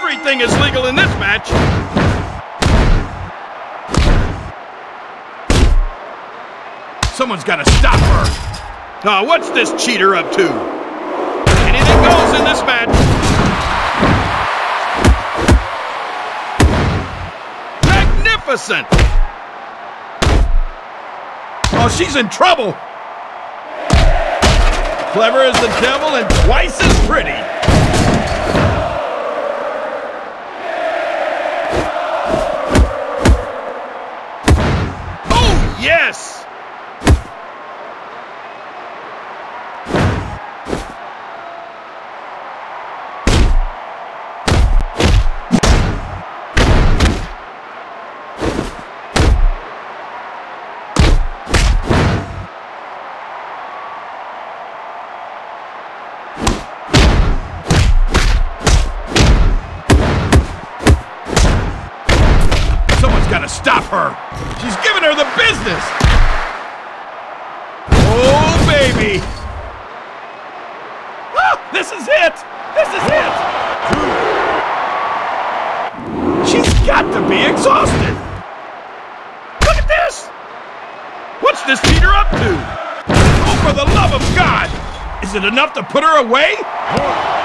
Everything is legal in this match. Someone's got to stop her. Oh, what's this cheater up to? Anything goes in this match. Magnificent. Oh, she's in trouble. Clever as the devil and twice as pretty. Oh, yes! Gotta stop her. She's giving her the business. Oh, baby. Ah, this is it. This is it. She's got to be exhausted. Look at this. What's this cheater up to? Oh, for the love of God. Is it enough to put her away?